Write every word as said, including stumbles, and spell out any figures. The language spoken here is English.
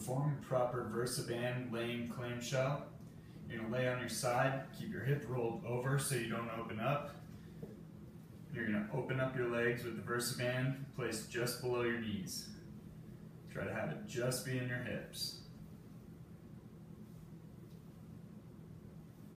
perform proper Versaband laying clamshell. You're going to lay on your side, keep your hip rolled over so you don't open up. You're going to open up your legs with the Versaband placed just below your knees. Try to have it just be in your hips.